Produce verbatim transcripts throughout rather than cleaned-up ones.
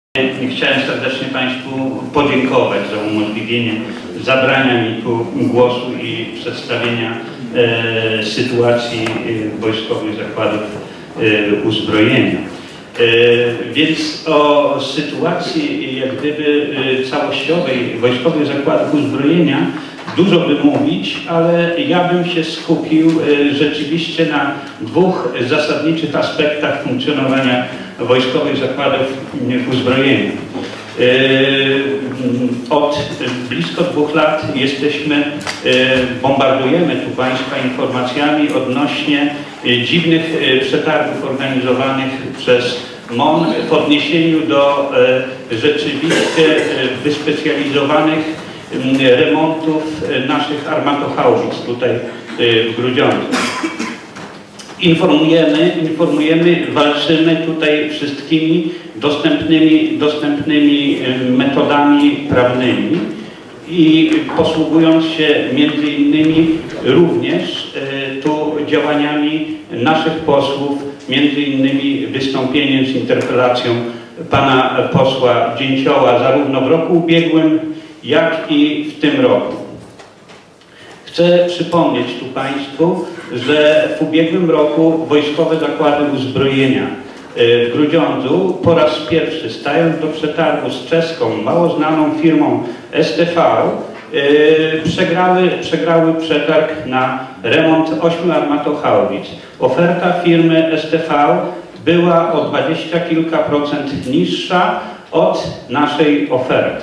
Chciałem serdecznie Państwu podziękować za umożliwienie zabrania mi tu głosu i przedstawienia e, sytuacji wojskowych zakładów e, uzbrojenia. E, więc o sytuacji jak gdyby całościowej wojskowych zakładów uzbrojenia dużo by mówić, ale ja bym się skupił e, rzeczywiście na dwóch zasadniczych aspektach funkcjonowania wojskowych zakładów uzbrojenia. Od blisko dwóch lat jesteśmy, bombardujemy tu Państwa informacjami odnośnie dziwnych przetargów organizowanych przez M O N w odniesieniu do rzeczywiście wyspecjalizowanych remontów naszych armatohaubic tutaj w Grudziądzu. Informujemy, informujemy, walczymy tutaj wszystkimi dostępnymi, dostępnymi metodami prawnymi i posługując się między innymi również tu działaniami naszych posłów, między innymi wystąpieniem z interpelacją pana posła Dzięcioła zarówno w roku ubiegłym, jak i w tym roku. Chcę przypomnieć tu Państwu, że w ubiegłym roku wojskowe zakłady uzbrojenia w Grudziądzu po raz pierwszy, stając do przetargu z czeską, mało znaną firmą S T V, przegrały, przegrały przetarg na remont ośmiu armatohaubic. Oferta firmy S T V była o dwadzieścia kilka procent niższa od naszej oferty.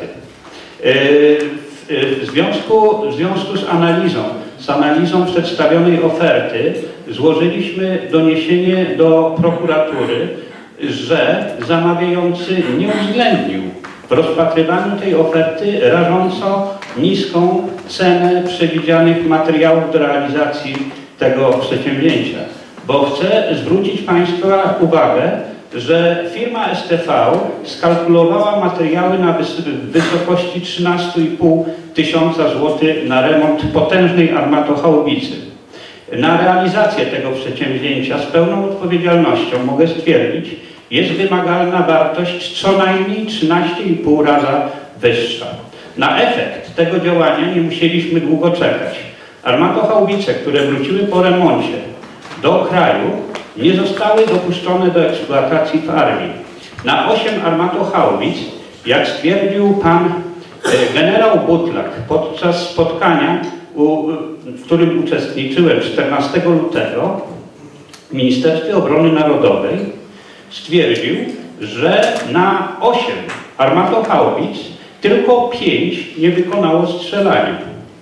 W związku, w związku z analizą, z analizą przedstawionej oferty złożyliśmy doniesienie do prokuratury, że zamawiający nie uwzględnił w rozpatrywaniu tej oferty rażąco niską cenę przewidzianych materiałów do realizacji tego przedsięwzięcia. Bo chcę zwrócić Państwa uwagę, że firma S T V skalkulowała materiały na wysokości trzynaście i pół tysiąca złotych na remont potężnej armatohaubicy. Na realizację tego przedsięwzięcia z pełną odpowiedzialnością mogę stwierdzić, jest wymagalna wartość co najmniej trzynaście i pół raza wyższa. Na efekt tego działania nie musieliśmy długo czekać. Armatohaubice, które wróciły po remoncie do kraju, nie zostały dopuszczone do eksploatacji w armii. Na osiem armatohaubic, jak stwierdził pan generał Butlak podczas spotkania, w którym uczestniczyłem czternastego lutego w Ministerstwie Obrony Narodowej, stwierdził, że na osiem armatohaubic tylko pięć nie wykonało strzelania.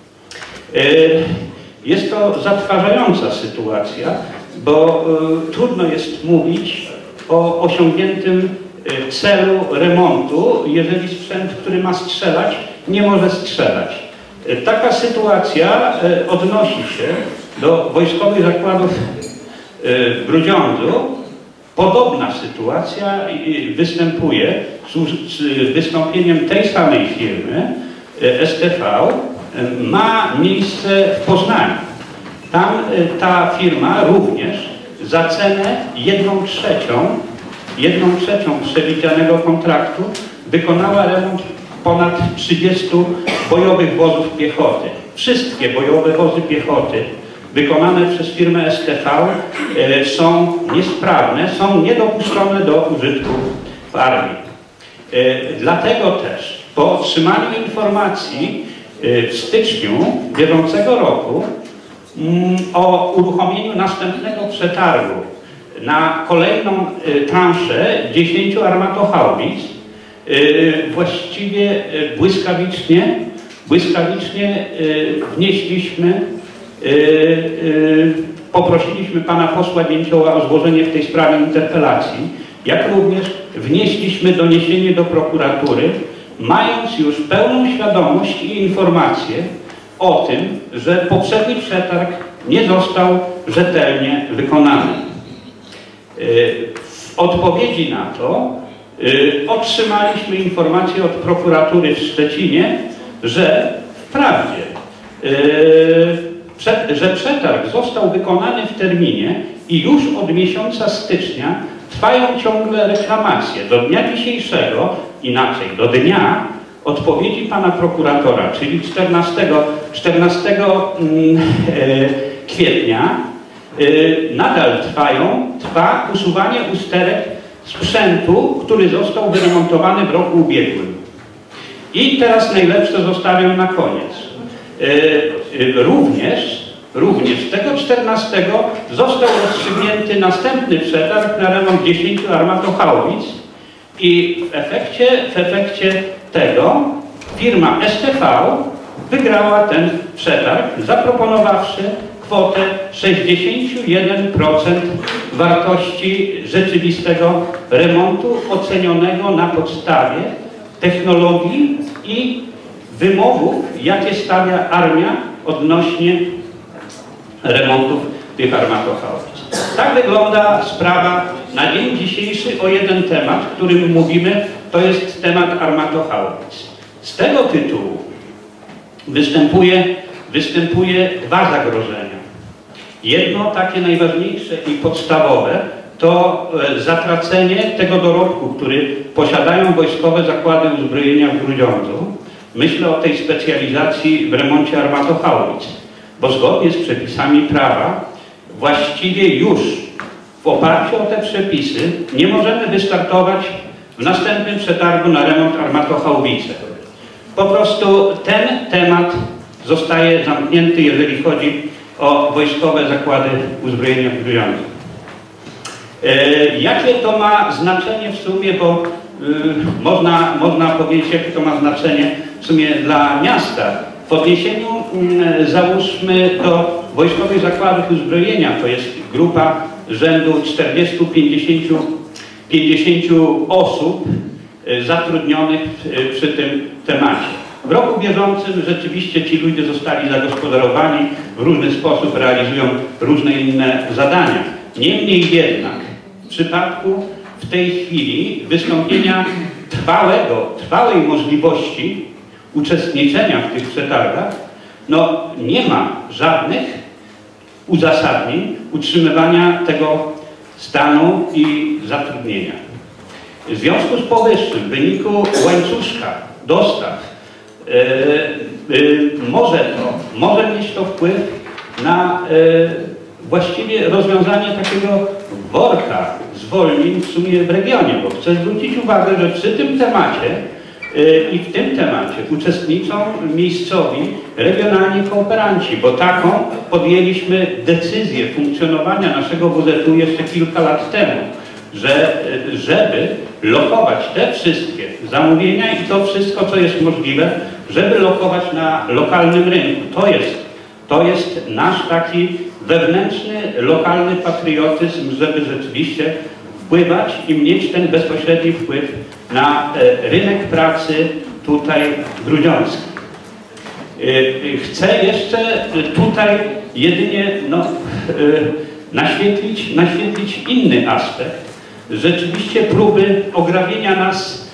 Jest to zatrważająca sytuacja, bo y, trudno jest mówić o osiągniętym y, celu remontu, jeżeli sprzęt, który ma strzelać, nie może strzelać. Y, taka sytuacja y, odnosi się do wojskowych zakładów y, w Grudziądzu. Podobna sytuacja y, występuje z, z wystąpieniem tej samej firmy y, S T V, y, ma miejsce w Poznaniu. Tam ta firma również za cenę jedną trzecią, jedną trzecią przewidzianego kontraktu wykonała remont ponad trzydziestu bojowych wozów piechoty. Wszystkie bojowe wozy piechoty wykonane przez firmę S T V są niesprawne, są niedopuszczone do użytku w armii. Dlatego też po otrzymaniu informacji w styczniu bieżącego roku o uruchomieniu następnego przetargu na kolejną transzę dziesięciu armatohaubic właściwie błyskawicznie, błyskawicznie wnieśliśmy, poprosiliśmy pana posła Dzięcioła o złożenie w tej sprawie interpelacji, jak również wnieśliśmy doniesienie do prokuratury, mając już pełną świadomość i informację o tym, że poprzedni przetarg nie został rzetelnie wykonany. W odpowiedzi na to otrzymaliśmy informację od prokuratury w Szczecinie, że wprawdzie, że przetarg został wykonany w terminie i już od miesiąca stycznia trwają ciągle reklamacje. Do dnia dzisiejszego, inaczej, do dnia odpowiedzi pana prokuratora, czyli czternastego kwietnia, nadal trwają, trwa usuwanie usterek sprzętu, który został wyremontowany w roku ubiegłym. I teraz najlepsze zostawiam na koniec. Również, również tego czternastego został rozstrzygnięty następny przetarg na remont dziesięciu armatochaubic i w efekcie, w efekcie tego firma S T V wygrała ten przetarg, zaproponowawszy kwotę sześćdziesiąt jeden procent wartości rzeczywistego remontu ocenionego na podstawie technologii i wymogów, jakie stawia armia odnośnie remontów tych armatochaubic. Tak wygląda sprawa na dzień dzisiejszy o jeden temat, którym mówimy, to jest temat armatochaubic. Z tego tytułu występuje, występuje dwa zagrożenia. Jedno takie najważniejsze i podstawowe to zatracenie tego dorobku, który posiadają wojskowe zakłady uzbrojenia w Grudziądzu. Myślę o tej specjalizacji w remoncie armatochaubic, bo zgodnie z przepisami prawa właściwie już w oparciu o te przepisy nie możemy wystartować w następnym przetargu na remont armatochaubicy. Po prostu ten temat zostaje zamknięty, jeżeli chodzi o wojskowe zakłady uzbrojenia w Grudziądzu. E, jakie to ma znaczenie w sumie, bo y, można, można powiedzieć, jakie to ma znaczenie w sumie dla miasta. W odniesieniu y, załóżmy do wojskowych zakładów uzbrojenia, to jest grupa rzędu czterdziestu do pięćdziesięciu osób y, zatrudnionych y, przy tym temacie. W roku bieżącym rzeczywiście ci ludzie zostali zagospodarowani, w różny sposób realizują różne inne zadania. Niemniej jednak w przypadku w tej chwili wystąpienia trwałego, trwałej możliwości uczestniczenia w tych przetargach, no nie ma żadnych uzasadnień utrzymywania tego stanu i zatrudnienia. W związku z powyższym, w wyniku łańcuszka dostaw, Yy, yy, może to, może mieć to wpływ na yy, właściwie rozwiązanie takiego worka zwolnień w sumie w regionie, bo chcę zwrócić uwagę, że przy tym temacie yy, i w tym temacie uczestniczą miejscowi, regionalni kooperanci, bo taką podjęliśmy decyzję funkcjonowania naszego W Z U jeszcze kilka lat temu, że żeby lokować te wszystkie zamówienia i to wszystko, co jest możliwe, żeby lokować na lokalnym rynku. To jest, to jest nasz taki wewnętrzny, lokalny patriotyzm, żeby rzeczywiście wpływać i mieć ten bezpośredni wpływ na rynek pracy tutaj grudziącki. Chcę jeszcze tutaj jedynie no, naświetlić, naświetlić inny aspekt. Rzeczywiście próby ograbienia nas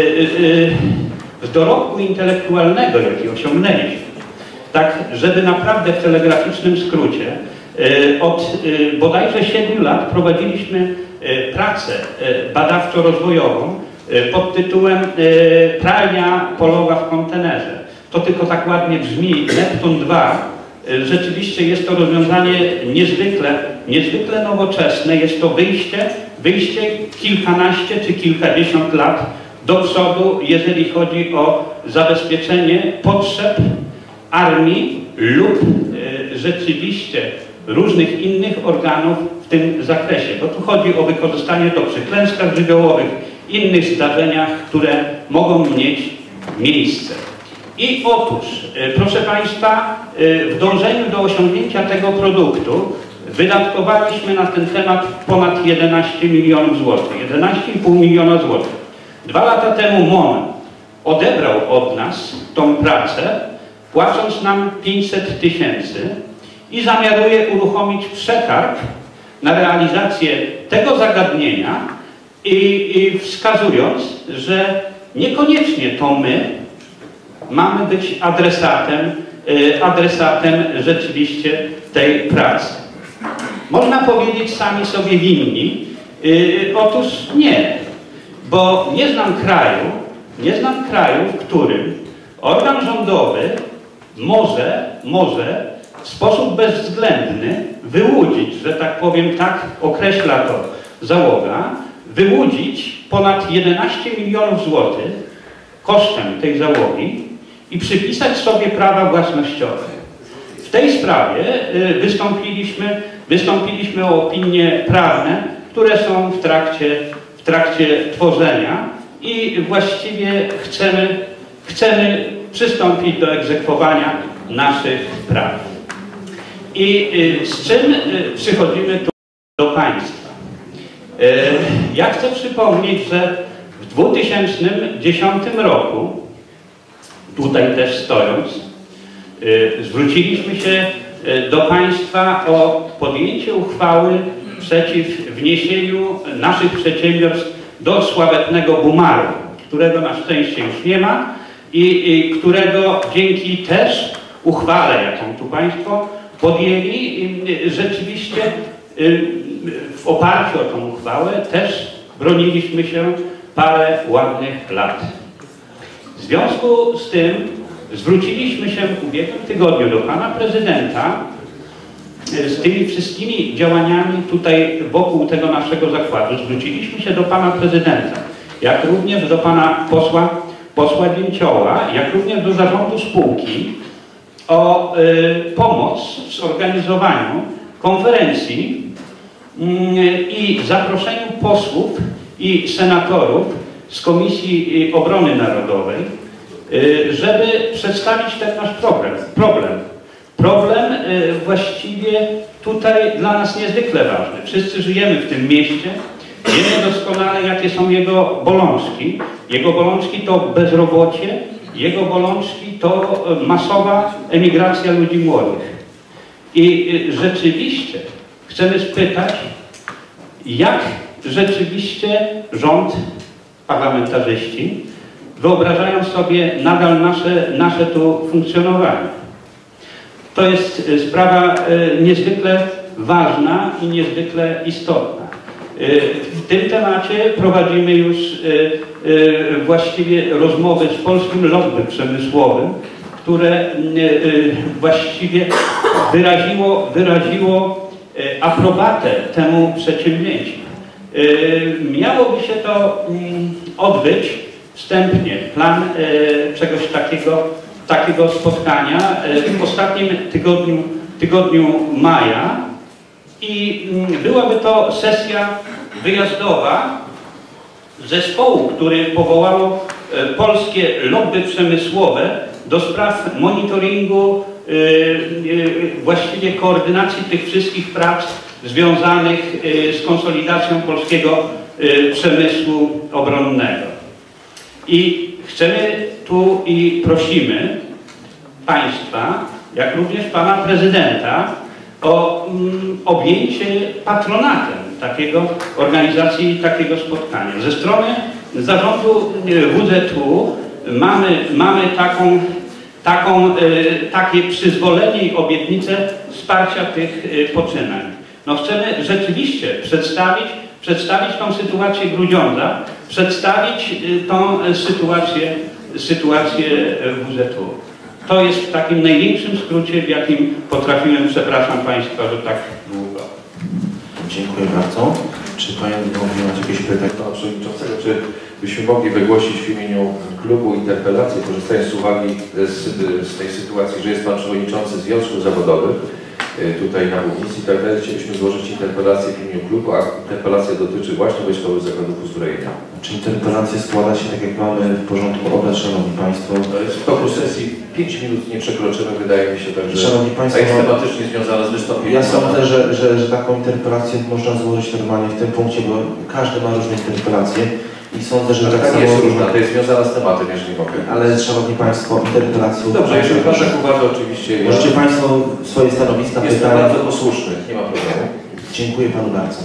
z dorobku intelektualnego, jaki osiągnęliśmy. Tak, żeby naprawdę w telegraficznym skrócie od bodajże siedmiu lat prowadziliśmy pracę badawczo-rozwojową pod tytułem Pralnia polowa w kontenerze. To tylko tak ładnie brzmi, Neptun dwa. Rzeczywiście jest to rozwiązanie niezwykle, niezwykle nowoczesne. Jest to wyjście, wyjście kilkanaście czy kilkadziesiąt lat do przodu, jeżeli chodzi o zabezpieczenie potrzeb armii lub e, rzeczywiście różnych innych organów w tym zakresie. Bo tu chodzi o wykorzystanie to przy klęskach żywiołowych, innych zdarzeniach, które mogą mieć miejsce. I otóż, e, proszę Państwa, e, w dążeniu do osiągnięcia tego produktu wydatkowaliśmy na ten temat ponad jedenaście milionów złotych, jedenaście i pół miliona złotych. Dwa lata temu M O N odebrał od nas tą pracę, płacąc nam pięćset tysięcy i zamiaruje uruchomić przetarg na realizację tego zagadnienia i, i wskazując, że niekoniecznie to my mamy być adresatem, adresatem rzeczywiście tej pracy. Można powiedzieć, sami sobie winni, Yy, otóż nie, bo nie znam kraju, nie znam kraju, w którym organ rządowy może, może w sposób bezwzględny wyłudzić, że tak powiem, tak określa to załoga, wyłudzić ponad jedenaście milionów złotych kosztem tej załogi i przypisać sobie prawa własnościowe. W tej sprawie wystąpiliśmy, wystąpiliśmy o opinie prawne, które są w trakcie, w trakcie tworzenia i właściwie chcemy, chcemy przystąpić do egzekwowania naszych praw. I z czym przychodzimy tu do Państwa? Ja chcę przypomnieć, że w dwa tysiące dziesiątym roku, tutaj też stojąc, zwróciliśmy się do Państwa o podjęcie uchwały przeciw wniesieniu naszych przedsiębiorstw do sławetnego Bumaru, którego na szczęście już nie ma i, i którego dzięki też uchwale, jaką tu Państwo podjęli, rzeczywiście w oparciu o tą uchwałę też broniliśmy się parę ładnych lat. W związku z tym zwróciliśmy się w ubiegłym tygodniu do Pana Prezydenta z tymi wszystkimi działaniami tutaj wokół tego naszego zakładu. Zwróciliśmy się do Pana Prezydenta, jak również do Pana posła, posła Dzięcioła, jak również do zarządu spółki o y, pomoc w zorganizowaniu konferencji y, i zaproszeniu posłów i senatorów z Komisji Obrony Narodowej, y, żeby przedstawić ten nasz problem. Problem, problem y, właściwie tutaj dla nas niezwykle ważny. Wszyscy żyjemy w tym mieście, wiemy doskonale, jakie są jego bolączki. Jego bolączki to bezrobocie, jego bolączki to masowa emigracja ludzi młodych. I rzeczywiście chcemy spytać, jak rzeczywiście rząd, parlamentarzyści wyobrażają sobie nadal nasze, nasze tu funkcjonowanie. To jest sprawa niezwykle ważna i niezwykle istotna. W tym temacie prowadzimy już właściwie rozmowy z polskim lobby przemysłowym, które właściwie wyraziło, wyraziło aprobatę temu przedsięwzięciu. Miałoby się to odbyć wstępnie, plan czegoś takiego, takiego spotkania w ostatnim tygodniu, tygodniu maja i byłaby to sesja wyjazdowa zespołu, który powołało polskie lobby przemysłowe do spraw monitoringu, właściwie koordynacji tych wszystkich prac związanych z konsolidacją polskiego przemysłu obronnego. I chcemy tu i prosimy Państwa, jak również Pana Prezydenta, o mm, objęcie patronatem takiego organizacji, takiego spotkania. Ze strony zarządu W Z U mamy, mamy taką, taką, e, takie przyzwolenie i obietnicę wsparcia tych e, poczynań. No chcemy rzeczywiście przedstawić, przedstawić tą sytuację Grudziądza, przedstawić e, tą sytuację, sytuację W Z U. To jest w takim największym skrócie, w jakim potrafiłem, przepraszam Państwa, że tak długo. Dziękuję bardzo. Czy Państwo macie jakieś pytania do Pana Przewodniczącego? Czy byśmy mogli wygłosić w imieniu klubu interpelację, korzystając z uwagi z, z tej sytuacji, że jest Pan Przewodniczący Związków Zawodowych tutaj na mównicy i tak dalej, chcieliśmy złożyć interpelację w imieniu klubu, a interpelacja dotyczy właśnie Wojskowych Zakładów Uzbrojenia. Czy interpelację składa się tak, jak mamy w porządku obrad, Szanowni Państwo? To jest w toku sesji pięć minut nie przekroczymy, wydaje mi się, także Szanowni Państwo, jest tematycznie związana z wystąpieniem. Ja sądzę, że, że, że taką interpelację można złożyć normalnie w tym punkcie, bo każdy ma różne interpelacje i sądzę, że tak, tak samo... jest różna, to jest związana z tematem, jeżeli mogę. Ale Szanowni Państwo, interpelacją... Dobrze, jeżeli Pan tak uważa, oczywiście... Możecie ja... Państwo swoje stanowiska, Jestem pytania... bardzo posłuszny, nie ma problemu. Dziękuję Panu bardzo.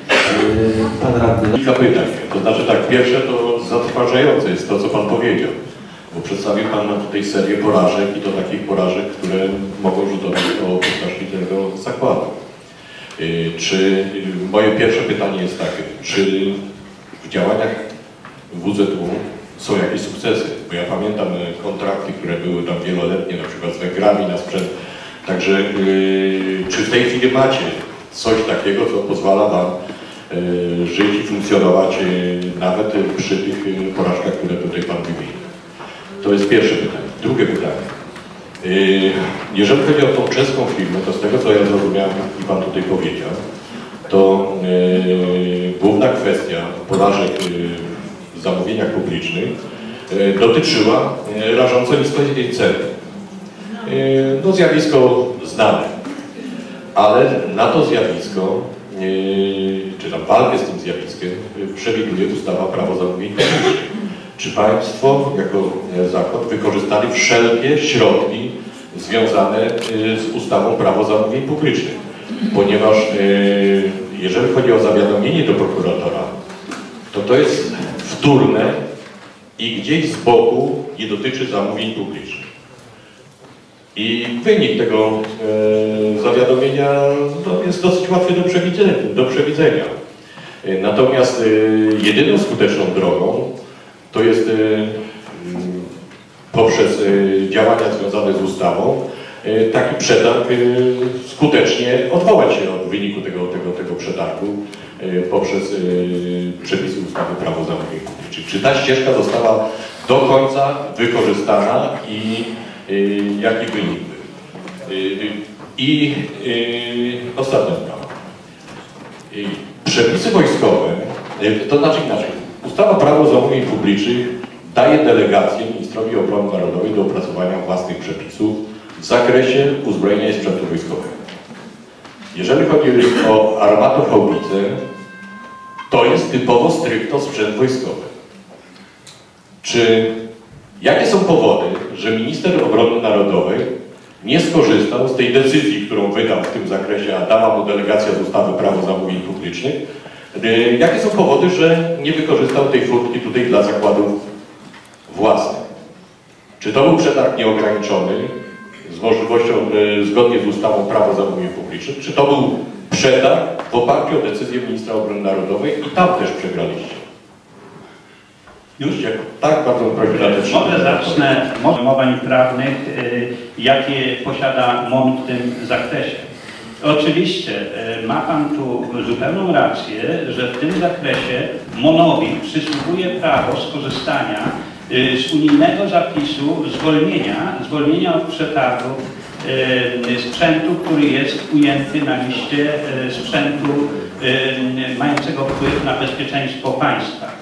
Pan Radny... Kilka pytań. To znaczy tak, pierwsze to zatrważające jest to, co Pan powiedział. Bo przedstawił Pan nam tutaj serię porażek i to takich porażek, które mogą rzutować o postaci tego zakładu. Czy moje pierwsze pytanie jest takie, czy w działaniach W Z U są jakieś sukcesy? Bo ja pamiętam kontrakty, które były tam wieloletnie, na przykład z Węgrami na sprzęt. Także yy, czy w tej chwili macie coś takiego, co pozwala Wam yy, żyć i funkcjonować yy, nawet yy, przy tych yy, porażkach, które tutaj Pan wymienił? To jest pierwsze pytanie. Drugie pytanie. Yy, jeżeli chodzi o tą czeską firmę, to z tego, co ja zrozumiałem i Pan tutaj powiedział, to yy, główna kwestia porażek yy, w zamówieniach publicznych yy, dotyczyła yy, rażąco niskiej ceny. Yy, no zjawisko znane, ale na to zjawisko, yy, czy tam walkę z tym zjawiskiem yy, przewiduje ustawa Prawo zamówień publicznych. Czy Państwo jako zakład wykorzystali wszelkie środki związane yy, z ustawą Prawo zamówień publicznych? Ponieważ yy, jeżeli chodzi o zawiadomienie do prokuratora, to to jest wtórne i gdzieś z boku nie dotyczy zamówień publicznych. I wynik tego e, zawiadomienia no, jest dosyć łatwy do przewidzenia. Do przewidzenia. E, natomiast e, jedyną skuteczną drogą to jest e, poprzez e, działania związane z ustawą e, taki przetarg e, skutecznie odwołać się od wyniku tego, tego, tego przetargu e, poprzez e, przepisy ustawy Prawo zamówień publicznych. Czy ta ścieżka została do końca wykorzystana i Yy, jaki wynik był. Yy, I yy, ostatnia sprawa. Yy, przepisy wojskowe, yy, to znaczy inaczej, ustawa Prawo zamówień publicznych daje delegację Ministrowi Obrony Narodowej do opracowania własnych przepisów w zakresie uzbrojenia i sprzętu wojskowego. Jeżeli chodzi o armatohaubice, to jest typowo stricto sprzęt wojskowy. Czy jakie są powody, że minister obrony narodowej nie skorzystał z tej decyzji, którą wydał w tym zakresie, a dała mu delegacja z ustawy Prawo zamówień publicznych? Jakie są powody, że nie wykorzystał tej furtki tutaj dla zakładów własnych? Czy to był przetarg nieograniczony z możliwością zgodnie z ustawą Prawo zamówień publicznych? Czy to był przetarg w oparciu o decyzję ministra obrony narodowej i tam też przegraliście? Już? Tak, bardzo proszę na te trzy. Może zacznę od formułowań prawnych, y, jakie posiada M O N w tym zakresie. Oczywiście y, ma Pan tu zupełną rację, że w tym zakresie M O N-owi przysługuje prawo skorzystania y, z unijnego zapisu zwolnienia, zwolnienia od przetargu y, sprzętu, który jest ujęty na liście y, sprzętu y, mającego wpływ na bezpieczeństwo państwa.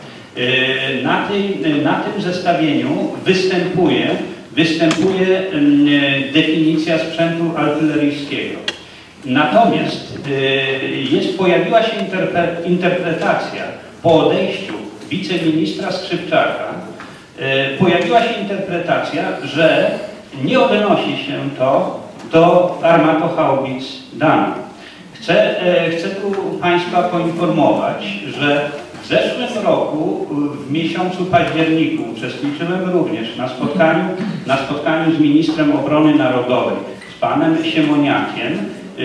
Na, tej, na tym zestawieniu występuje, występuje definicja sprzętu artyleryjskiego. Natomiast jest, pojawiła się interpre, interpretacja po odejściu wiceministra Skrzypczaka, pojawiła się interpretacja, że nie odnosi się to do armatohaubic Dana. Chcę, chcę tu Państwa poinformować, że w zeszłym roku, w miesiącu październiku, uczestniczyłem również na spotkaniu, na spotkaniu z ministrem obrony narodowej, z panem Siemoniakiem,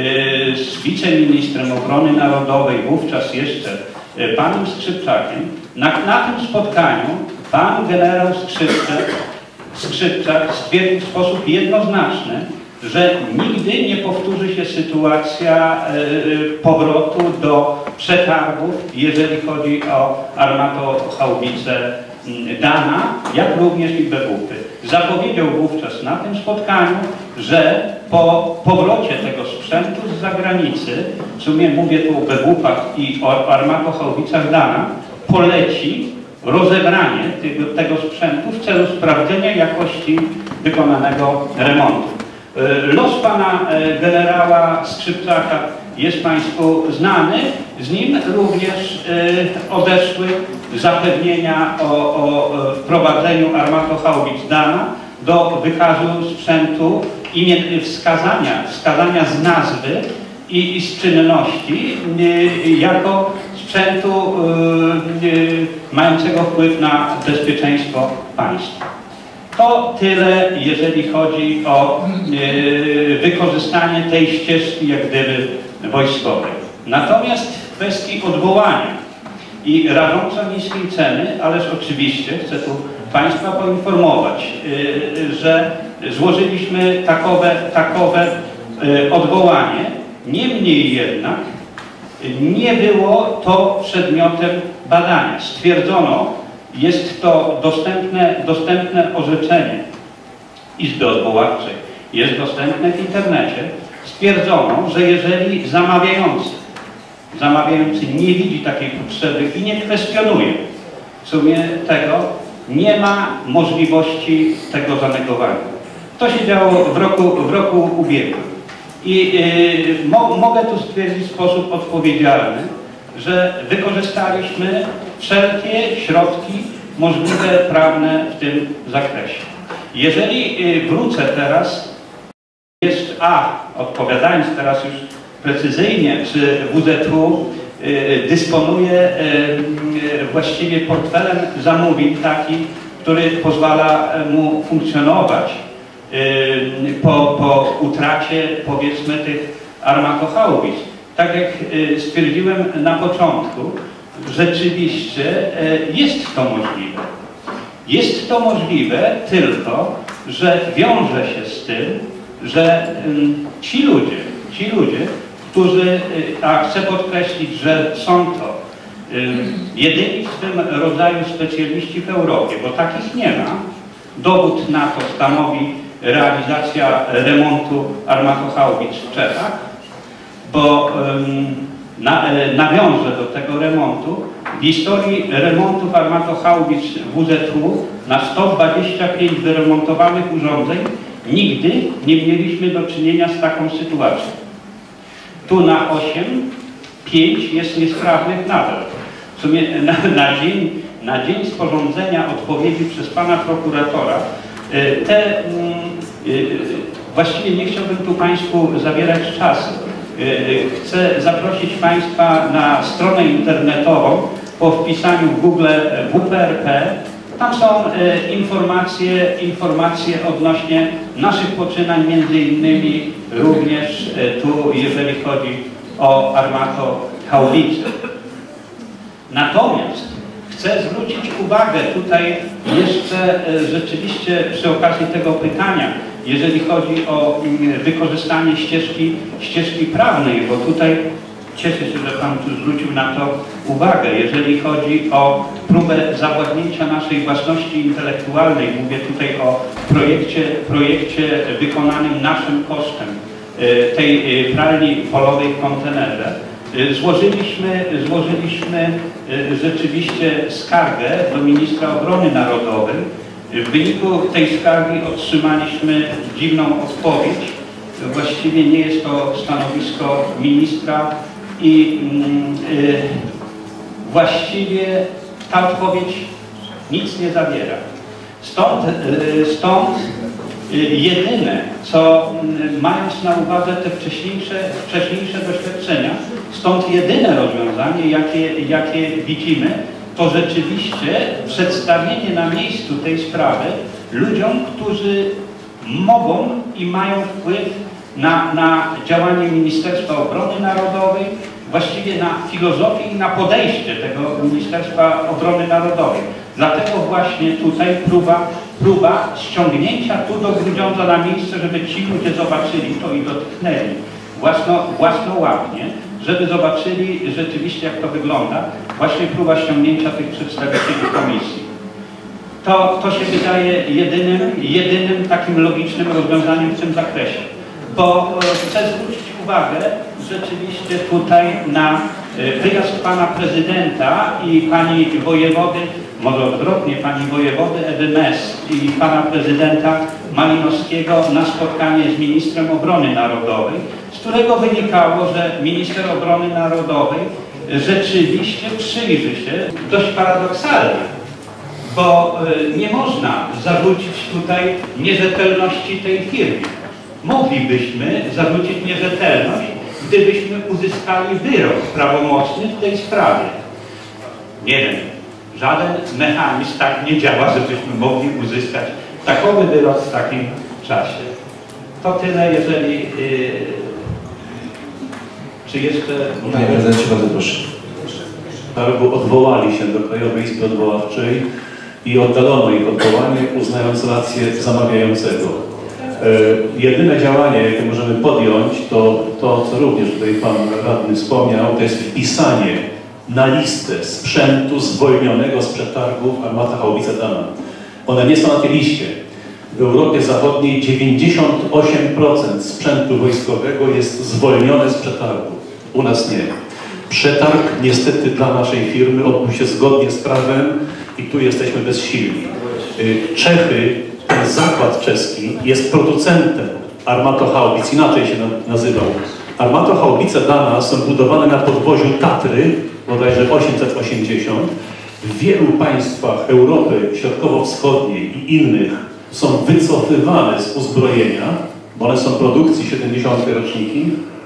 z wiceministrem obrony narodowej, wówczas jeszcze panem Skrzypczakiem. Na, na tym spotkaniu pan generał Skrzypczak, Skrzypczak stwierdził w sposób jednoznaczny, że nigdy nie powtórzy się sytuacja y, powrotu do przetargów, jeżeli chodzi o armatohaubice Dana, jak również i bewupy. Zapowiedział wówczas na tym spotkaniu, że po powrocie tego sprzętu z zagranicy, w sumie mówię tu o bewupach i o armatohaubicach Dana, poleci rozebranie tego, tego sprzętu w celu sprawdzenia jakości wykonanego remontu. Los pana generała Skrzypczaka jest Państwu znany. Z nim również odeszły zapewnienia o, o wprowadzeniu armatohaubic Dana do wykazu sprzętu, imię, wskazania, wskazania z nazwy i, i z czynności jako sprzętu mającego wpływ na bezpieczeństwo państwa. To tyle, jeżeli chodzi o yy, wykorzystanie tej ścieżki jak gdyby wojskowej. Natomiast w kwestii odwołania i rażąco niskiej ceny, ależ oczywiście chcę tu Państwa poinformować, że złożyliśmy takowe, takowe odwołanie. Niemniej jednak nie było to przedmiotem badania. Stwierdzono, jest to dostępne, dostępne orzeczenie Izby Odwoławczej, jest dostępne w internecie. Stwierdzono, że jeżeli zamawiający, zamawiający nie widzi takiej potrzeby i nie kwestionuje w sumie tego, nie ma możliwości tego zanegowania. To się działo w roku, w roku ubiegłym. I yy, mo, mogę tu stwierdzić w sposób odpowiedzialny, że wykorzystaliśmy wszelkie środki możliwe prawne w tym zakresie. Jeżeli yy, wrócę teraz, jest, a odpowiadając teraz już precyzyjnie, czy W Z U yy, dysponuje yy, właściwie portfelem zamówień taki, który pozwala mu funkcjonować Po, po utracie, powiedzmy, tych armatochaubic. Tak jak stwierdziłem na początku, rzeczywiście jest to możliwe. Jest to możliwe tylko, że wiąże się z tym, że ci ludzie, ci ludzie, którzy, a chcę podkreślić, że są to jedyni w tym rodzaju specjaliści w Europie, bo takich nie ma. Dowód na to stanowi realizacja remontu armatochaubic w Czechach, bo um, na, nawiążę do tego remontu. W historii remontów armatochaubic W Z U na sto dwadzieścia pięć wyremontowanych urządzeń nigdy nie mieliśmy do czynienia z taką sytuacją. Tu na osiem, pięć jest niesprawnych nadal. W sumie na, na, dzień, na dzień sporządzenia odpowiedzi przez pana prokuratora te, właściwie nie chciałbym tu Państwu zabierać czasu. Chcę zaprosić Państwa na stronę internetową po wpisaniu w Google W P R P. Tam są informacje, informacje odnośnie naszych poczynań, między innymi również tu, jeżeli chodzi o armatochaubice. Natomiast chcę zwrócić uwagę tutaj jeszcze rzeczywiście przy okazji tego pytania, jeżeli chodzi o wykorzystanie ścieżki, ścieżki prawnej, bo tutaj cieszę się, że Pan tu zwrócił na to uwagę. Jeżeli chodzi o próbę zawładnięcia naszej własności intelektualnej, mówię tutaj o projekcie, projekcie wykonanym naszym kosztem tej pralni polowej w kontenerze, Złożyliśmy, złożyliśmy rzeczywiście skargę do ministra obrony narodowej. W wyniku tej skargi otrzymaliśmy dziwną odpowiedź. Właściwie nie jest to stanowisko ministra i yy, właściwie ta odpowiedź nic nie zawiera. Stąd, yy, stąd jedyne, co mając na uwadze te wcześniejsze, wcześniejsze doświadczenia, stąd jedyne rozwiązanie, jakie, jakie widzimy, to rzeczywiście przedstawienie na miejscu tej sprawy ludziom, którzy mogą i mają wpływ na, na działanie Ministerstwa Obrony Narodowej, właściwie na filozofię i na podejście tego Ministerstwa Obrony Narodowej. Dlatego właśnie tutaj próba, próba ściągnięcia tu do Grudziądza na miejsce, żeby ci ludzie zobaczyli to i dotknęli własno, własnołapnie, żeby zobaczyli rzeczywiście, jak to wygląda. Właśnie próba ściągnięcia tych przedstawicieli komisji. To, to się wydaje jedynym, jedynym takim logicznym rozwiązaniem w tym zakresie. Bo chcę zwrócić uwagę rzeczywiście tutaj na wyjazd pana prezydenta i pani wojewody, może odwrotnie, pani wojewody Ewy Mes i pana prezydenta Malinowskiego na spotkanie z ministrem obrony narodowej, z którego wynikało, że minister obrony narodowej rzeczywiście przyjrzy się dość paradoksalnie, bo nie można zarzucić tutaj nierzetelności tej firmie. Moglibyśmy zarzucić nierzetelność, gdybyśmy uzyskali wyrok prawomocny w tej sprawie. Nie wiem, żaden mechanizm tak nie działa, żebyśmy mogli uzyskać takowy wyrok w takim czasie. To tyle, jeżeli yy, Czy jeszcze... Panie prezydencie, bardzo proszę. Targu odwołali się do Krajowej Izby Odwoławczej i oddalono ich odwołanie, uznając rację zamawiającego. E, jedyne działanie, jakie możemy podjąć, to to, co również tutaj Pan Radny wspomniał, to jest wpisanie na listę sprzętu zwolnionego z przetargów armata haubica Dana. One nie są na tej liście. W Europie Zachodniej dziewięćdziesiąt osiem procent sprzętu wojskowego jest zwolnione z przetargu. U nas nie. Przetarg niestety dla naszej firmy odbył się zgodnie z prawem i tu jesteśmy bezsilni. Czechy, ten zakład czeski jest producentem armatohaubic, inaczej się nazywał. Armatohaubice Dana są budowane na podwoziu Tatry, bodajże osiemset osiemdziesiąt. W wielu państwach Europy Środkowo-Wschodniej i innych są wycofywane z uzbrojenia, bo one są produkcji siedemdziesiątej roczniki.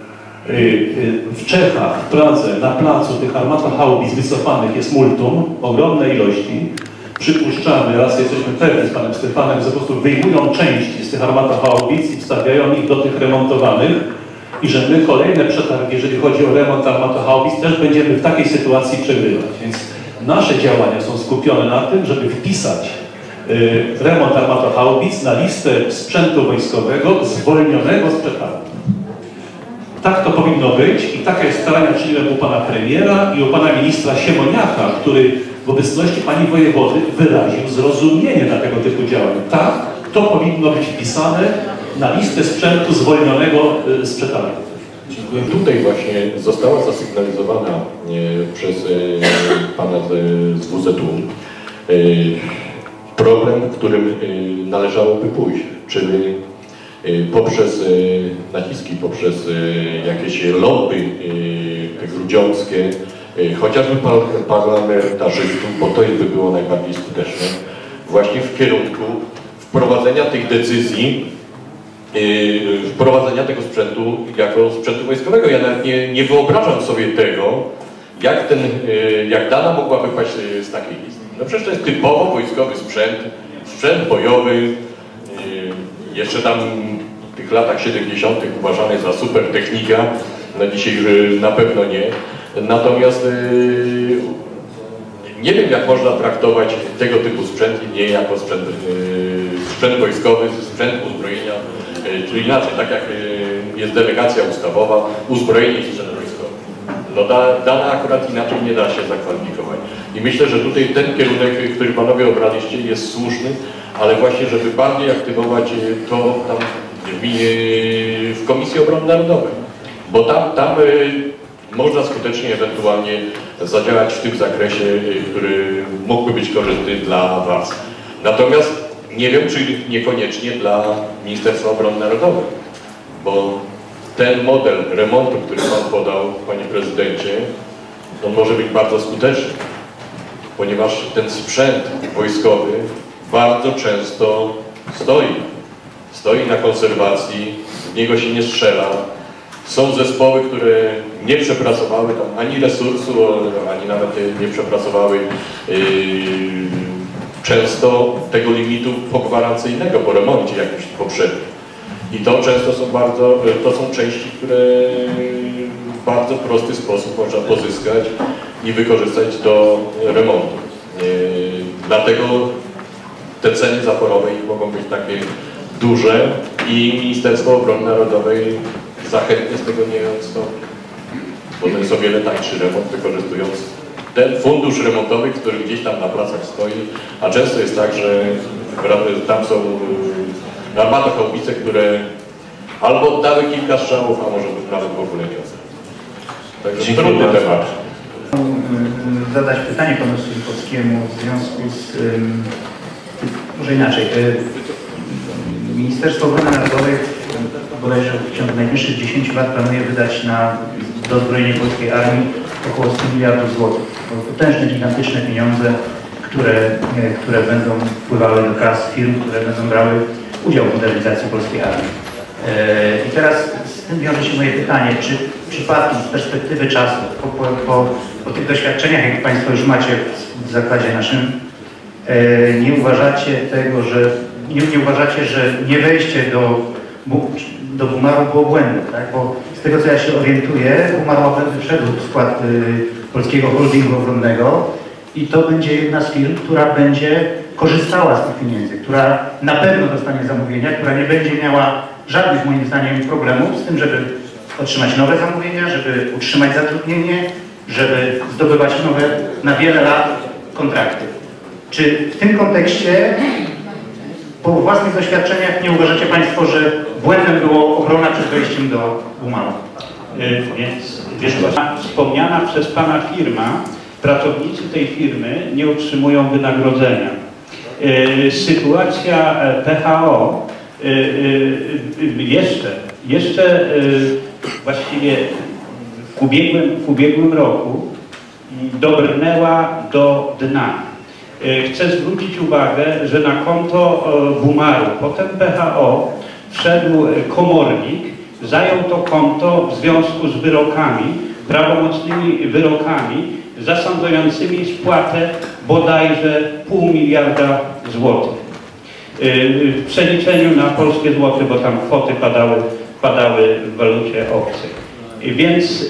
W Czechach, w Pradze, na placu tych armatohaubic wycofanych jest multum, ogromne ilości. Przypuszczamy, raz jesteśmy pewni z panem Stefanem, że po prostu wyjmują części z tych armatohaubic i wstawiają ich do tych remontowanych i że my kolejne przetargi, jeżeli chodzi o remont armatohaubic, też będziemy w takiej sytuacji przegrywać. Więc nasze działania są skupione na tym, żeby wpisać y, remont armatohaubic na listę sprzętu wojskowego zwolnionego z przetargu. Tak to powinno być i takie starania czyniłem u pana premiera i u pana ministra Siemoniaka, który w obecności pani wojewody wyraził zrozumienie dla tego typu działań. Tak, to powinno być wpisane na listę sprzętu zwolnionego z przetargu. Dziękuję. Tutaj właśnie została zasygnalizowana e, przez e, pana z, z W Z U e, problem, w którym e, należałoby pójść, czyli poprzez naciski, poprzez jakieś lobby grudziąckie, chociażby parlamentarzystów, bo to by było najbardziej skuteczne, właśnie w kierunku wprowadzenia tych decyzji, wprowadzenia tego sprzętu jako sprzętu wojskowego. Ja nawet nie, nie wyobrażam sobie tego, jak, ten, jak dana mogła wypaść z takiej listy. No przecież to jest typowo wojskowy sprzęt, sprzęt bojowy, jeszcze tam w tych latach siedemdziesiątych uważany za super technika, no dzisiaj już na pewno nie. Natomiast yy, nie wiem, jak można traktować tego typu sprzęt nie jako sprzęt, yy, sprzęt wojskowy, sprzęt uzbrojenia, yy, czyli inaczej, tak jak yy, jest delegacja ustawowa, uzbrojenie i sprzęt wojskowy. No da, dana akurat inaczej nie da się zakwalifikować. I myślę, że tutaj ten kierunek, który panowie obraliście, jest słuszny, ale właśnie, żeby bardziej aktywować to tam w, w Komisji Obrony Narodowej, bo tam, tam można skutecznie ewentualnie zadziałać w tym zakresie, który mógłby być korzystny dla Was. Natomiast nie wiem, czy niekoniecznie dla Ministerstwa Obrony Narodowej, bo ten model remontu, który Pan podał, Panie Prezydencie, on może być bardzo skuteczny, ponieważ ten sprzęt wojskowy bardzo często stoi. Stoi na konserwacji, w niego się nie strzela. Są zespoły, które nie przepracowały tam ani resursu, ani nawet nie przepracowały yy, często tego limitu pogwarancyjnego po remoncie jakimś poprzednim. I to często są bardzo, to są części, które w bardzo prosty sposób można pozyskać i wykorzystać do remontu. Yy, dlatego te ceny zaporowe mogą być takie duże i Ministerstwo Obrony Narodowej zachętnie z tego nie odstąpi. Bo to jest o wiele tańszy remont, wykorzystując ten fundusz remontowy, który gdzieś tam na placach stoi, a często jest tak, że tam są armatohaubice, które albo oddały kilka strzałów, a może nawet w ogóle nie oddały. Także trudny temat. Zadać pytanie panu Sulkowskiemu w związku z... Może inaczej. Ministerstwo Obrony Narodowej bodajże w ciągu najbliższych dziesięciu lat planuje wydać na dozbrojenie polskiej armii około stu miliardów złotych. To potężne, gigantyczne pieniądze, które, które będą wpływały do kas firm, które będą brały udział w modernizacji polskiej armii. I teraz z tym wiąże się moje pytanie, czy przypadkiem z perspektywy czasu, po, po, po, po tych doświadczeniach, jak Państwo już macie w zakładzie naszym, nie uważacie tego, że nie, nie uważacie, że nie wejście do do Bumaru było błędem, tak? Bo z tego co ja się orientuję, Bumar Łabędy wszedł w skład y, Polskiego Holdingu Obronnego i to będzie jedna z firm, która będzie korzystała z tych pieniędzy, która na pewno dostanie zamówienia, która nie będzie miała żadnych moim zdaniem problemów z tym, żeby otrzymać nowe zamówienia, żeby utrzymać zatrudnienie, żeby zdobywać nowe na wiele lat kontrakty. Czy w tym kontekście po własnych doświadczeniach nie uważacie Państwo, że błędem było obrona przed wejściem do Bumaru? Yy, więc wiesz, wspomniana przez Pana firma, pracownicy tej firmy nie otrzymują wynagrodzenia. Yy, sytuacja P H O yy, yy, jeszcze, jeszcze yy, właściwie w ubiegłym, w ubiegłym roku dobrnęła do dna. Chcę zwrócić uwagę, że na konto Bumaru, potem P H O, wszedł komornik, zajął to konto w związku z wyrokami, prawomocnymi wyrokami zasądzającymi spłatę bodajże pół miliarda złotych. W przeliczeniu na polskie złoty, bo tam kwoty padały, padały w walucie obcej. Więc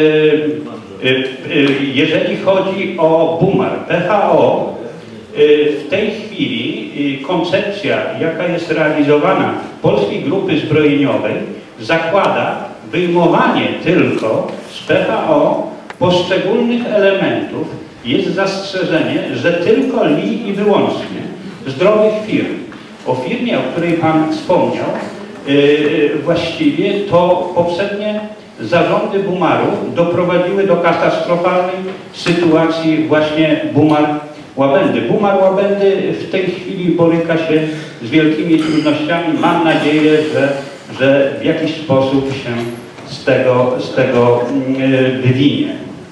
jeżeli chodzi o Bumar, P H O, w tej chwili koncepcja, jaka jest realizowana Polskiej Grupy Zbrojeniowej, zakłada wyjmowanie tylko z P H O poszczególnych elementów. Jest zastrzeżenie, że tylko li i wyłącznie zdrowych firm. O firmie, o której Pan wspomniał, właściwie to poprzednie zarządy Bumaru doprowadziły do katastrofalnej sytuacji właśnie Bumar Łabędy. Bumar Łabędy w tej chwili boryka się z wielkimi trudnościami. Mam nadzieję, że, że w jakiś sposób się z tego, z tego wywinie.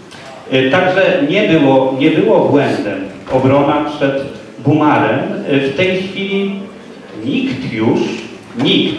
Także nie było, nie było błędem obrona przed Bumarem. W tej chwili nikt już, nikt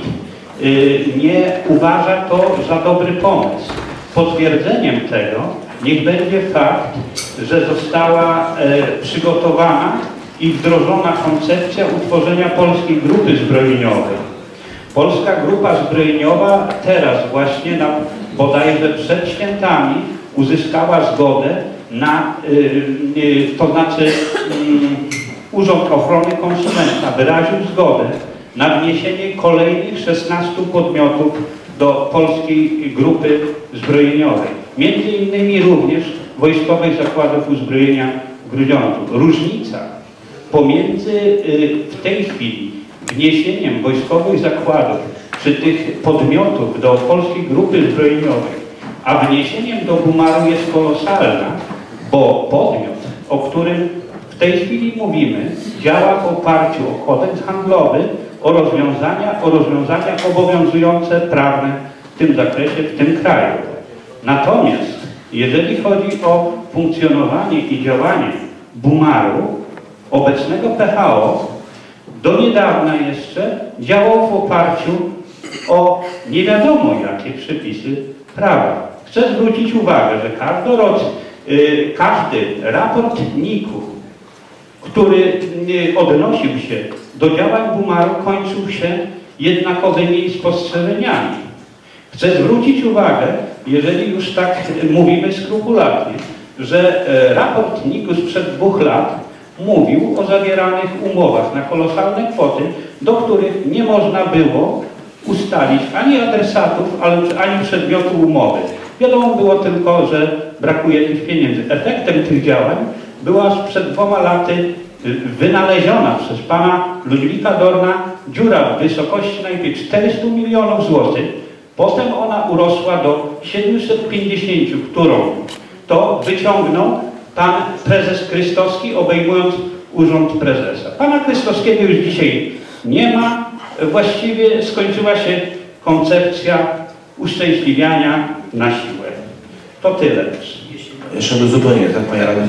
nie uważa to za dobry pomysł. Potwierdzeniem tego niech będzie fakt, że została przygotowana i wdrożona koncepcja utworzenia Polskiej Grupy Zbrojeniowej. Polska Grupa Zbrojeniowa teraz właśnie, na, bodajże przed świętami, uzyskała zgodę na, to znaczy Urząd Ochrony Konsumenta wyraził zgodę na wniesienie kolejnych szesnastu podmiotów do Polskiej Grupy Zbrojeniowej. Między innymi również Wojskowych Zakładów Uzbrojenia w Grudziądzu. Różnica pomiędzy w tej chwili wniesieniem Wojskowych Zakładów czy tych podmiotów do Polskiej Grupy Zbrojeniowej, a wniesieniem do Bumaru jest kolosalna, bo podmiot, o którym w tej chwili mówimy, działa w oparciu o kodeks handlowy, o rozwiązania, o rozwiązania obowiązujące prawne w tym zakresie, w tym kraju. Natomiast jeżeli chodzi o funkcjonowanie i działanie Bumaru, obecnego P H O, do niedawna jeszcze działał w oparciu o nie wiadomo jakie przepisy prawa. Chcę zwrócić uwagę, że każdoroczny, yy, każdy raport N I K-u, który yy, odnosił się do działań Bumaru, kończył się jednakowymi spostrzeżeniami. Chcę zwrócić uwagę, jeżeli już tak mówimy skrupulatnie, że yy, raport N I K-u sprzed dwóch lat mówił o zawieranych umowach na kolosalne kwoty, do których nie można było ustalić ani adresatów, ani przedmiotu umowy. Wiadomo było tylko, że brakuje tych pieniędzy. Efektem tych działań była sprzed dwoma laty wynaleziona przez pana Ludwika Dorna dziura w wysokości najpierw czterystu milionów złotych, potem ona urosła do siedmiuset pięćdziesięciu, którą to wyciągnął pan prezes Krystowski, obejmując urząd prezesa. Pana Krystowskiego już dzisiaj nie ma. Właściwie skończyła się koncepcja uszczęśliwiania na siłę. To tyle. Jeszcze do zupełnie, tak Panie Radny,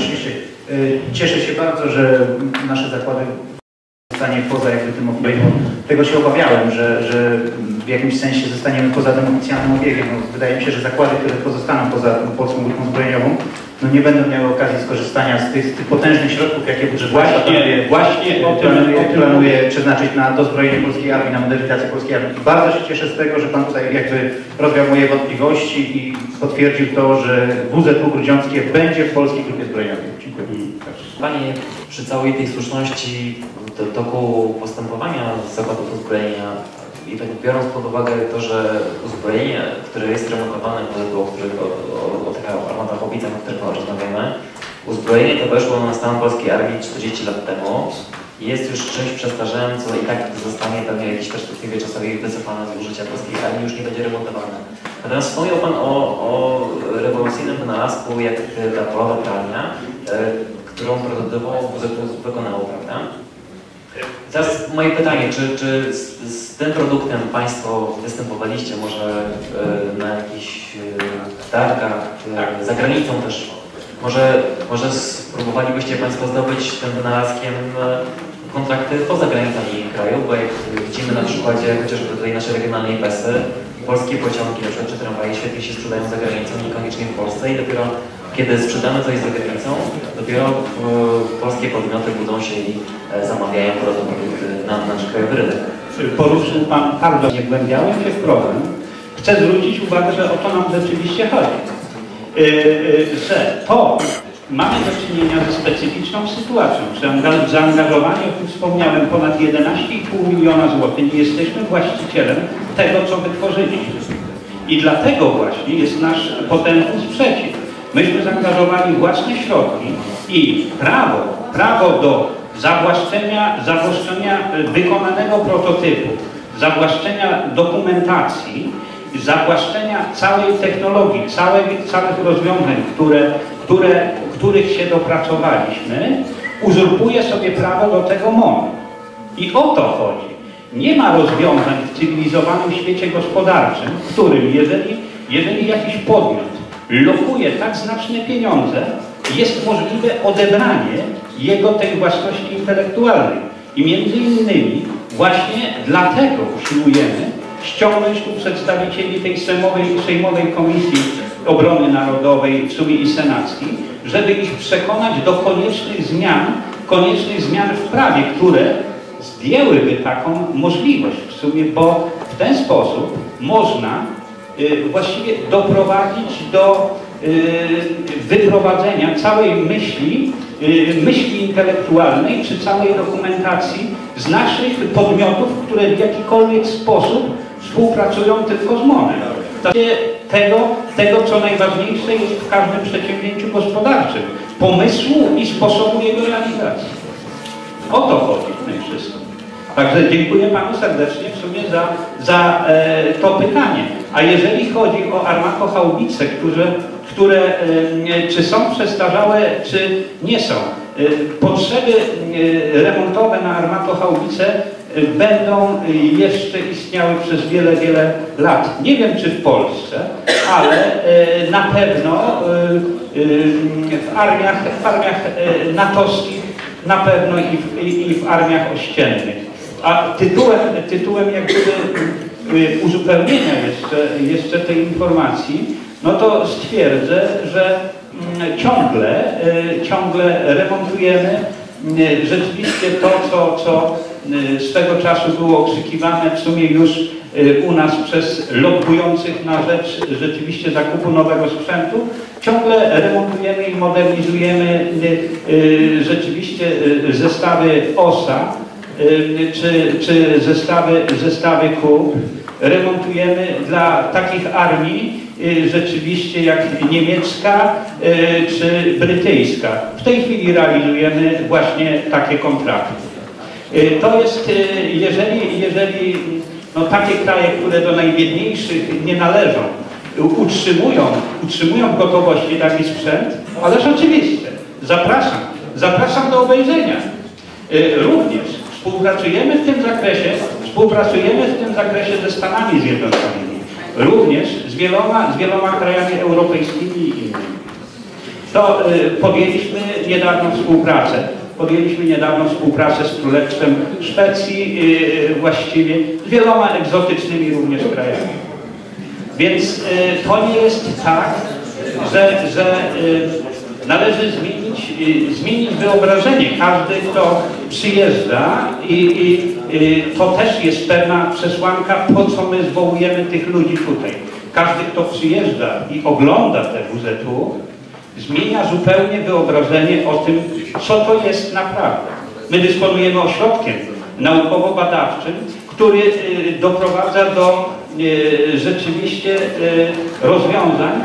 cieszę się bardzo, że nasze zakłady zostanie poza jakby tym obiegiem. Tego się obawiałem, że, że w jakimś sensie zostaniemy poza tym oficjalnym obiegiem. No, wydaje mi się, że zakłady, które pozostaną poza Polską Grupą Zbrojeniową, no nie będą miały okazji skorzystania z tych, z tych potężnych środków, jakie budżet Właśnie, planuje, właśnie o tym, planuje, o tym planuje przeznaczyć na dozbrojenie polskiej armii, na modernizację polskiej armii. I bardzo się cieszę z tego, że Pan tutaj jakby rozwiał moje wątpliwości i potwierdził to, że W Z U Grudziąckie będzie w polskiej grupie zbrojeniowej. Dziękuję. Panie, przy całej tej słuszności do toku postępowania zakładów uzbrojenia i tak biorąc pod uwagę to, że uzbrojenie, które jest remontowane w W Z U, o których o, o tych armatach Chałbicach, o których rozmawiamy, uzbrojenie to weszło na stan polskiej armii czterdzieści lat temu. Jest już czymś przestarzałym, co i tak zostanie pewnie w jakiejś perspektywie czasowej wycofane z użycia polskiej armii, już nie będzie remontowane. Natomiast wspomniał Pan o, o rewolucyjnym wynalazku, jak ta polowa pralnia, którą prototypowo W Z U wykonało, prawda? Teraz moje pytanie, czy, czy z, z tym produktem Państwo występowaliście może y, na jakichś y, targach, y, za granicą też? Może, może spróbowalibyście Państwo zdobyć tym wynalazkiem y, kontrakty poza granicami kraju, bo jak widzimy na przykładzie chociażby tutaj naszej regionalnej pesy, polskie pociągi, na przykład czy tramwaje świetnie się sprzedają za granicą, niekoniecznie w Polsce i dopiero kiedy sprzedamy coś za granicą, dopiero y, polskie podmioty budzą się i y, zamawiają podobne produkty na nasz krajowy rynek. Poruszył Pan bardzo niewgłębiałem się w problem. Chcę zwrócić uwagę, że o to nam rzeczywiście chodzi. Yy, yy, że to mamy do czynienia ze specyficzną sytuacją. Przy zaangażowaniu, jak już wspomniałem, ponad jedenaście i pół miliona złotych nie jesteśmy właścicielem tego, co wytworzyliśmy. I dlatego właśnie jest nasz potężny sprzeciw. Myśmy zaangażowali własne środki i prawo, prawo do zawłaszczenia, zawłaszczenia wykonanego prototypu, zawłaszczenia dokumentacji, zawłaszczenia całej technologii, całej, całych rozwiązań, które, które, których się dopracowaliśmy, uzurpuje sobie prawo do tego M O N. I o to chodzi. Nie ma rozwiązań w cywilizowanym świecie gospodarczym, w którym jeżeli, jeżeli jakiś podmiot lokuje tak znaczne pieniądze, jest możliwe odebranie jego tej własności intelektualnej. I między innymi właśnie dlatego usiłujemy ściągnąć tu przedstawicieli tej sejmowej, sejmowej Komisji Obrony Narodowej, w sumie i senackiej, żeby ich przekonać do koniecznych zmian, koniecznych zmian w prawie, które zdjęłyby taką możliwość w sumie, bo w ten sposób można y, właściwie doprowadzić do y, wyprowadzenia całej myśli, y, myśli intelektualnej czy całej dokumentacji z naszych podmiotów, które w jakikolwiek sposób współpracują tylko z M O N-em. Tego, tego, co najważniejsze jest w każdym przedsięwzięciu gospodarczym. Pomysłu i sposobu jego realizacji. O to chodzi w tym wszystkim. Także dziękuję Panu serdecznie w sumie za, za e, to pytanie. A jeżeli chodzi o armatochaubice, które, które e, czy są przestarzałe, czy nie są, e, potrzeby e, remontowe na armatochaubice e, będą jeszcze istniały przez wiele, wiele lat. Nie wiem, czy w Polsce, ale e, na pewno e, e, w armiach, w armiach e, natowskich na pewno i w, i, i w armiach ościennych. A tytułem, tytułem jak gdyby uzupełnienia jeszcze, jeszcze tej informacji, no to stwierdzę, że ciągle, ciągle remontujemy rzeczywiście to, co, co swego czasu było okrzykiwane w sumie już u nas przez lobbujących na rzecz rzeczywiście zakupu nowego sprzętu. Ciągle remontujemy i modernizujemy rzeczywiście zestawy O S A, czy, czy zestawy, zestawy kół. Remontujemy dla takich armii rzeczywiście jak niemiecka czy brytyjska. W tej chwili realizujemy właśnie takie kontrakty. To jest, jeżeli, jeżeli no, takie kraje, które do najbiedniejszych nie należą, utrzymują, utrzymują w gotowości taki sprzęt, ależ oczywiście, zapraszam, zapraszam do obejrzenia. Również współpracujemy w tym zakresie, współpracujemy w tym zakresie ze Stanami Zjednoczonymi, również z wieloma, z wieloma krajami europejskimi i innymi. To y, podjęliśmy niedawno współpracę, podjęliśmy niedawno współpracę z Królestwem Szwecji, y, właściwie z wieloma egzotycznymi również krajami. Więc y, to nie jest tak, że, że y, należy zmienić, zmienić wyobrażenie. Każdy, kto przyjeżdża i, i, i to też jest pewna przesłanka, po co my zwołujemy tych ludzi tutaj. Każdy, kto przyjeżdża i ogląda te W Z U, zmienia zupełnie wyobrażenie o tym, co to jest naprawdę. My dysponujemy ośrodkiem naukowo-badawczym, który doprowadza do rzeczywiście rozwiązań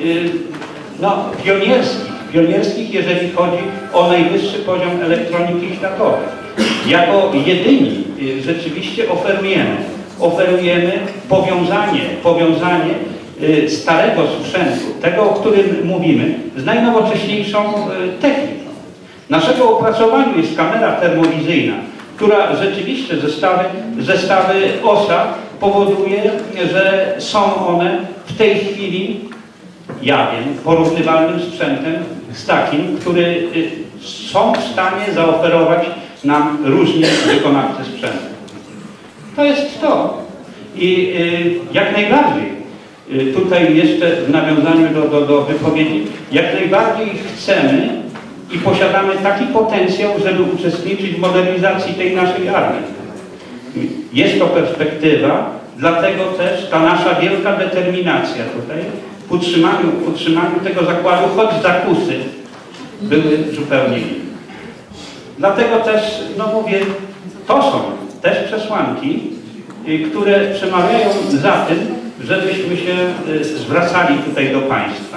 no, pionierskich, pionierskich, jeżeli chodzi o najwyższy poziom elektroniki światowej. Jako jedyni rzeczywiście oferujemy, oferujemy powiązanie, powiązanie starego sprzętu, tego, o którym mówimy, z najnowocześniejszą techniką. Naszego opracowaniu jest kamera termowizyjna, która rzeczywiście zestawy, zestawy O S A powoduje, że są one w tej chwili, ja wiem, porównywalnym sprzętem z takim, który są w stanie zaoferować nam różni wykonawcy sprzętu. To jest to. I jak najbardziej, tutaj jeszcze w nawiązaniu do, do, do wypowiedzi, jak najbardziej chcemy i posiadamy taki potencjał, żeby uczestniczyć w modernizacji tej naszej armii. Jest to perspektywa, dlatego też ta nasza wielka determinacja tutaj w utrzymaniu, w utrzymaniu tego zakładu, choć zakusy były zupełnie inne. Dlatego też, no mówię, to są też przesłanki, które przemawiają za tym, żebyśmy się zwracali tutaj do państwa.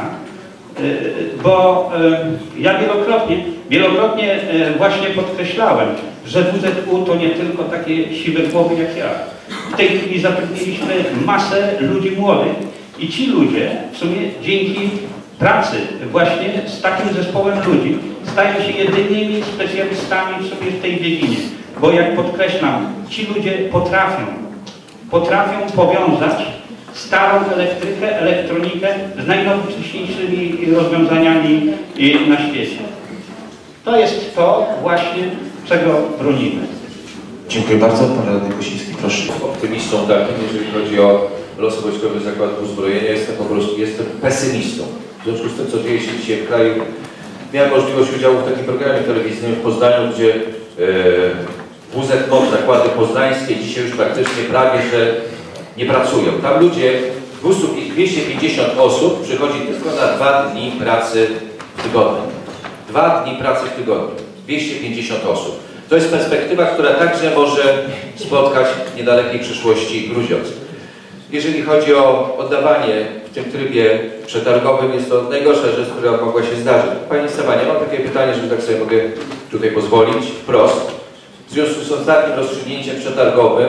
Bo ja wielokrotnie, wielokrotnie właśnie podkreślałem, że W Z U to nie tylko takie siwe głowy jak ja. W tej chwili zatrudniliśmy masę ludzi młodych i ci ludzie w sumie dzięki pracy właśnie z takim zespołem ludzi stają się jedynymi specjalistami w sobie w tej dziedzinie. Bo jak podkreślam, ci ludzie potrafią, potrafią powiązać starą elektrykę, elektronikę z najnowocześniejszymi rozwiązaniami na świecie. To jest to właśnie, czego bronimy. Dziękuję bardzo. Pan radny Kosiński, proszę. Optymistą takim, jeżeli chodzi o losy wojskowych zakładów uzbrojenia, jestem po prostu jestem pesymistą. W związku z tym, co dzieje się dzisiaj w kraju, miałem możliwość udziału w takim programie telewizyjnym w Poznaniu, gdzie e, W Z M O P, zakłady poznańskie, dzisiaj już praktycznie prawie, że nie pracują. Tam ludzie, dwieście pięćdziesiąt osób przychodzi tylko na dwa dni pracy w tygodniu. Dwa dni pracy w tygodniu. dwieście pięćdziesiąt osób. To jest perspektywa, która także może spotkać w niedalekiej przyszłości Grudziądz. Jeżeli chodzi o oddawanie w tym trybie przetargowym, jest to najgorsza rzecz, która mogła się zdarzyć. Pani Stefanie, mam takie pytanie, że tak sobie mogę tutaj pozwolić wprost. W związku z ostatnim rozstrzygnięciem przetargowym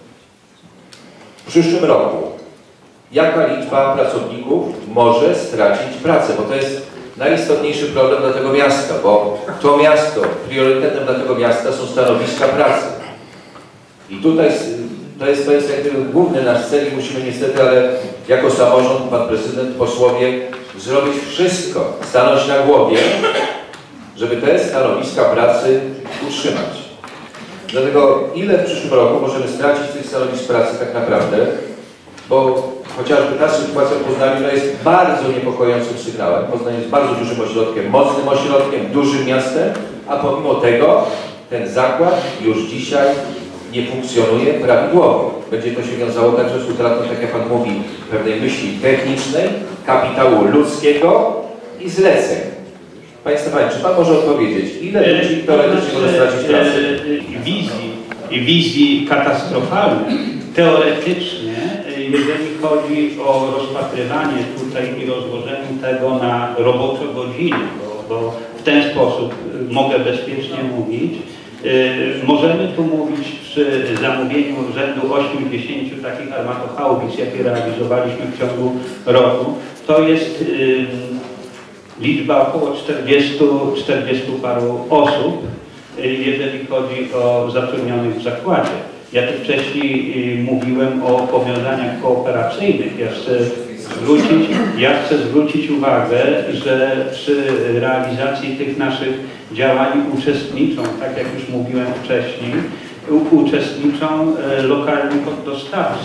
w przyszłym roku jaka liczba pracowników może stracić pracę, bo to jest najistotniejszy problem dla tego miasta, bo to miasto, priorytetem dla tego miasta są stanowiska pracy. I tutaj to jest, to jest jakby główny nasz cel i musimy niestety, ale jako samorząd, pan prezydent, posłowie, zrobić wszystko, stanąć na głowie, żeby te stanowiska pracy utrzymać. Dlatego ile w przyszłym roku możemy stracić tych stanowisk pracy tak naprawdę, bo chociażby ta sytuacja w Poznaniu no jest bardzo niepokojącym sygnałem. Poznań jest bardzo dużym ośrodkiem, mocnym ośrodkiem, dużym miastem, a pomimo tego ten zakład już dzisiaj nie funkcjonuje prawidłowo. Będzie to się wiązało także z utratą, tak jak pan mówi, pewnej myśli technicznej, kapitału ludzkiego i zleceń. Panie Stefanie, czy pan może odpowiedzieć, ile ludzi teoretycznie może stracić pracę? Wizji, wizji katastrofalnej, teoretycznie, jeżeli chodzi o rozpatrywanie tutaj i rozłożenie tego na robocze godziny, bo, bo w ten sposób mogę bezpiecznie mówić, możemy tu mówić przy zamówieniu rzędu ośmiu do dziesięciu takich armatochaubic, jakie realizowaliśmy w ciągu roku. To jest liczba około czterdziestu, czterdziestu paru osób, jeżeli chodzi o zatrudnionych w zakładzie. Ja tu wcześniej mówiłem o powiązaniach kooperacyjnych. Ja chcę zwrócić, ja chcę zwrócić uwagę, że przy realizacji tych naszych działań uczestniczą, tak jak już mówiłem wcześniej, uczestniczą lokalni poddostawcy.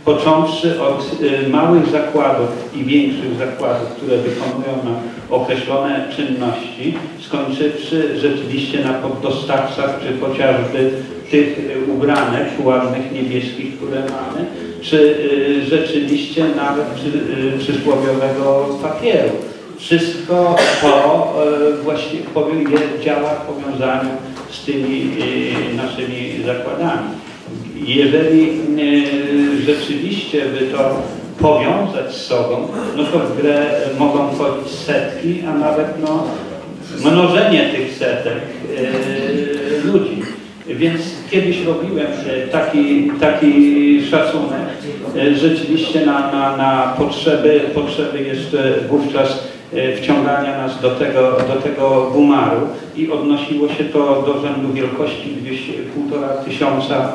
począwszy od y, małych zakładów i większych zakładów, które wykonują nam określone czynności, skończywszy rzeczywiście na poddostawcach, czy chociażby tych y, ubranek ładnych niebieskich, które mamy, czy y, rzeczywiście nawet przy, y, przysłowiowego papieru. Wszystko to y, właśnie działa w powiązaniu z tymi y, naszymi zakładami. Jeżeli y, rzeczywiście by to powiązać z sobą, no to w grę mogą wchodzić setki, a nawet no, mnożenie tych setek y, ludzi. Więc kiedyś robiłem taki, taki szacunek rzeczywiście na, na, na potrzeby, potrzeby jeszcze wówczas wciągania nas do tego, do tego bumaru i odnosiło się to do rzędu wielkości gdzieś półtora tysiąca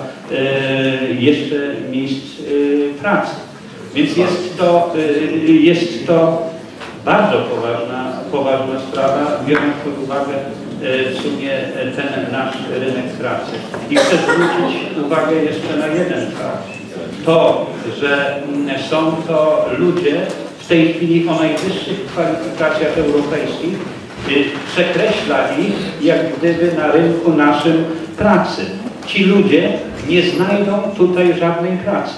jeszcze miejsc pracy. Więc jest to, jest to bardzo poważna, poważna sprawa, biorąc pod uwagę w sumie ten nasz rynek pracy. I chcę zwrócić uwagę jeszcze na jeden fakt. To, że są to ludzie w tej chwili o najwyższych kwalifikacjach europejskich, przekreśla ich jak gdyby na rynku naszym pracy. Ci ludzie nie znajdą tutaj żadnej pracy.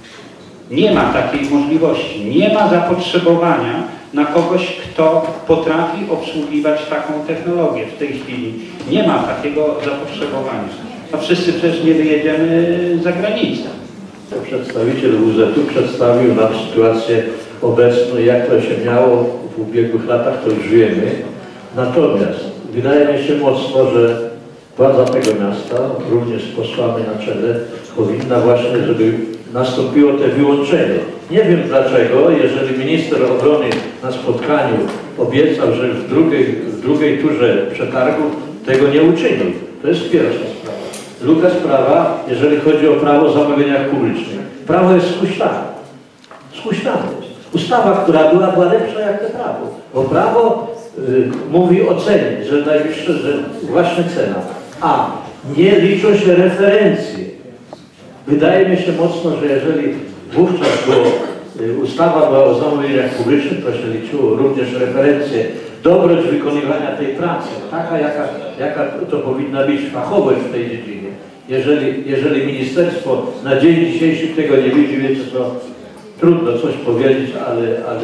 Nie ma takiej możliwości, nie ma zapotrzebowania na kogoś, kto potrafi obsługiwać taką technologię w tej chwili. Nie ma takiego zapotrzebowania. A wszyscy przecież nie wyjedziemy za granicę. Przedstawiciel W Z U przedstawił nam sytuację obecną, jak to się miało w ubiegłych latach, to już wiemy. Natomiast wydaje mi się mocno, że władza tego miasta, również z posłami na czele, powinna właśnie, żeby nastąpiło te wyłączenie. Nie wiem dlaczego, jeżeli minister obrony na spotkaniu obiecał, że w drugiej, w drugiej turze przetargu tego nie uczynił. To jest pierwsza sprawa. Druga sprawa, jeżeli chodzi o prawo o zamówieniach publicznych. Prawo jest spuściane. Spuściane. Ustawa, która była, była lepsza jak to prawo. Bo prawo y, mówi o cenie, że najwyższa, że właśnie cena. A nie liczą się referencje. Wydaje mi się mocno, że jeżeli wówczas było, y, ustawa była o zamówieniach publicznych, to się liczyło również referencje, dobroć wykonywania tej pracy, taka jaka, jaka to powinna być fachowość w tej dziedzinie. Jeżeli, jeżeli ministerstwo na dzień dzisiejszy tego nie widzi, wiecie, to trudno coś powiedzieć, ale, ale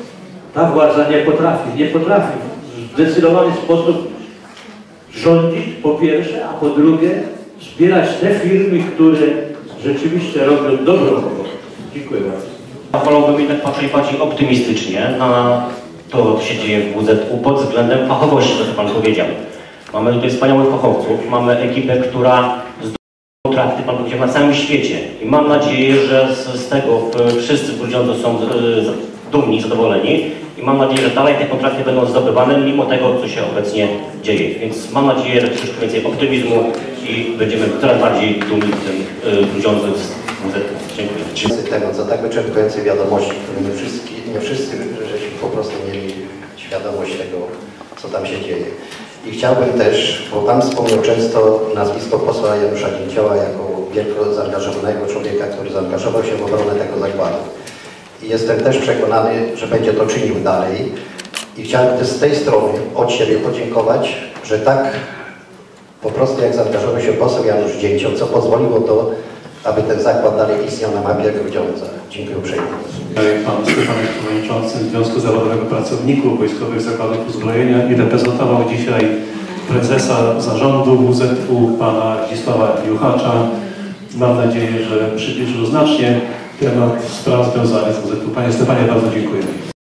ta władza nie potrafi, nie potrafi w zdecydowany sposób rządzić, po pierwsze, a po drugie wspierać te firmy, które rzeczywiście robią dobrą robotę. Dziękuję bardzo. Wolałbym jednak patrzeć bardziej optymistycznie na to, co się dzieje w W Z U pod względem fachowości, to co Pan powiedział. Mamy tutaj wspaniałych fachowców, mamy ekipę, która kontrakty, Pan powiedział, na całym świecie. I mam nadzieję, że z, z tego wszyscy w Grudziądzu są y, dumni, zadowoleni. I mam nadzieję, że dalej te kontrakty będą zdobywane, mimo tego, co się obecnie dzieje. Więc mam nadzieję, że troszeczkę więcej optymizmu i będziemy coraz bardziej dumni w tym y, Grudziądzu z W Z U. Dziękuję. Tego, co tak wyczerpującej wiadomości, które nie wszyscy, nie wszyscy żeśmy po prostu mieli świadomość tego, co tam się dzieje. I chciałbym też, bo Pan wspomniał często nazwisko posła Janusza Gięcioła jako wielko zaangażowanego człowieka, który zaangażował się w obronę tego zakładu. I jestem też przekonany, że będzie to czynił dalej. I chciałbym też z tej strony od siebie podziękować, że tak po prostu jak zaangażował się poseł Janusz Gięcioł, co pozwoliło to, aby ten zakład dalej istniał na mapie Grudziądza. Dziękuję uprzejmie. Pan Stefan przewodniczący Związku Zawodowego Pracowników Wojskowych Zakładów Uzbrojenia i reprezentował dzisiaj prezesa zarządu W Z U, pana Zdzisława Juchacza. Mam nadzieję, że przybliżył znacznie temat spraw związanych z W Z U. Panie Stefanie, bardzo dziękuję.